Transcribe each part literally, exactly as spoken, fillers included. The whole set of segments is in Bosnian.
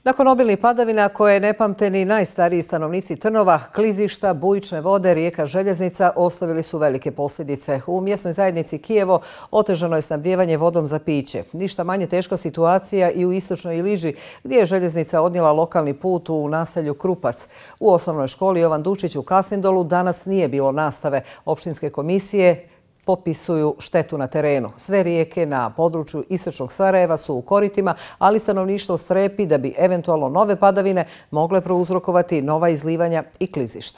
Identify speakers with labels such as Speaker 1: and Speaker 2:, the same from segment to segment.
Speaker 1: Nakon obilnih padavina koje ne pamte ni najstariji stanovnici Trnova, klizišta, bujične vode, rijeka Željeznica ostavili su velike posljedice. U mjesnoj zajednici Kijevo otežano je snabdijevanje vodom za piće. Ništa manje teška situacija i u istočnoj Iliži, gdje je Željeznica odnijela lokalni put u naselju Krupac. U osnovnoj školi Jovan Dučić u Kasindolu danas nije bilo nastave. Opštinske komisije popisuju štetu na terenu. Sve rijeke na području istočnog Sarajeva su u koritima, ali stanovništvo strepi da bi eventualno nove padavine mogle prouzrokovati nova izlivanja i klizišta.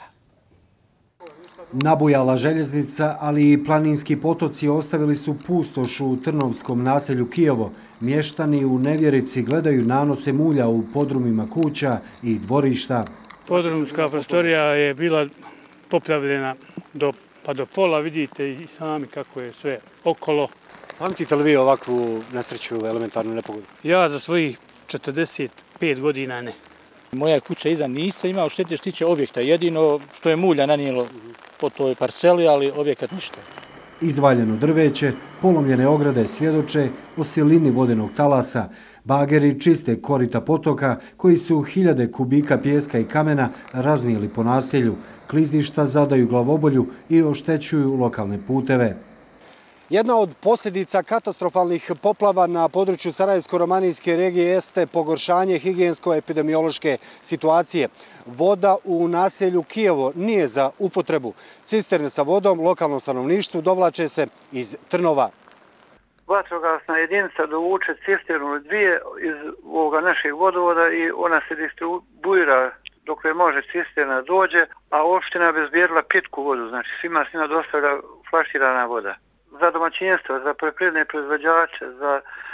Speaker 2: Nabujala Željeznica, ali i planinski potoci ostavili su pustoš u trnovskom naselju Kijevo. Mještani u nevjerici gledaju nanose mulja u podrumima kuća i dvorišta.
Speaker 3: Podrumska prostorija je bila poplavljena do pa do pola, vidite i sami kako je sve okolo.
Speaker 4: Pamtite li vi ovakvu nesreću, elementarnu nepogodu?
Speaker 3: Ja za svojih četrdeset pet godina ne.
Speaker 5: Moja kuća iza nisam imao štete što tiče objekta. Jedino što je mulja nanijelo po toj parceli, ali objekat ništa.
Speaker 2: Izvaljeno drveće, polomljene ograde svjedoče o silini vodenog talasa. Bageri čiste korita potoka koji su hiljade kubika pijeska i kamena raznijeli po naselju. Klizišta zadaju glavobolju i oštećuju lokalne puteve.
Speaker 4: Jedna od posljedica katastrofalnih poplava na području Sarajevsko-romanijske regije jeste pogoršanje higijensko-epidemiološke situacije. Voda u naselju Kijevo nije za upotrebu. Cisterne sa vodom lokalnom stanovništvu dovlače se iz Trnova.
Speaker 6: Vatrogasna jedinica dovuče cisternu dvije iz ovoga našeg vodovoda i ona se distribuira dok je može cisterna dođe, a opština je obezbijedila pitku vodu, znači svima svima dostavlja flaširana voda. Za domaćinstvo, za poljoprivredne proizvođače, za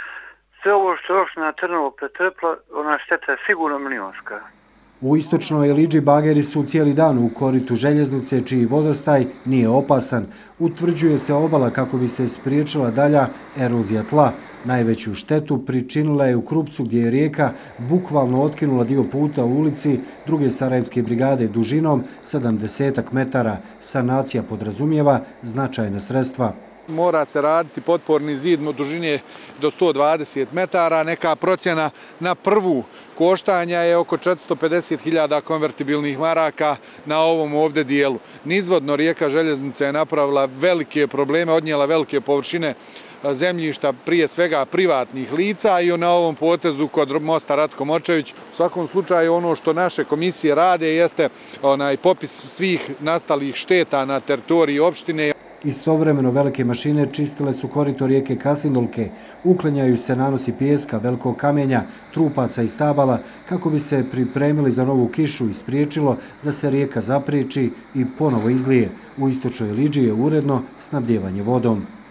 Speaker 6: sve ovo što je opština Trnovo pretrpla, ona šteta je sigurno milionska.
Speaker 2: U istočnoj Iliđi bageri su cijeli dan u koritu Željeznice, čiji vodostaj nije opasan. Utvrđuje se obala kako bi se spriječila dalja erozija tla. Najveću štetu pričinila je u Krupcu, gdje je rijeka bukvalno otkinula dio puta u ulici druge Sarajevske brigade dužinom sedamdeset metara. Sanacija podrazumijeva značajna sredstva.
Speaker 7: Mora se raditi potporni zid dužine do sto dvadeset metara. Neka procjena na prvu koštanja je oko četiristo pedeset hiljada konvertibilnih maraka na ovom ovdje dijelu. Nizvodno rijeka Željeznica je napravila velike probleme, odnijela velike površine zemljišta, prije svega privatnih lica, i na ovom potezu kod mosta Ratko Močević. U svakom slučaju ono što naše komisije rade jeste onaj popis svih nastalih šteta na teritoriji opštine.
Speaker 2: Istovremeno velike mašine čistile su korito rijeke Kasindolke, uklanjaju se nanosi pijeska, velikog kamenja, trupaca i stabala kako bi se pripremili za novu kišu i spriječilo da se rijeka zapriječi i ponovo izlije. U istočnoj Iliđi je uredno snabdijevanje vodom.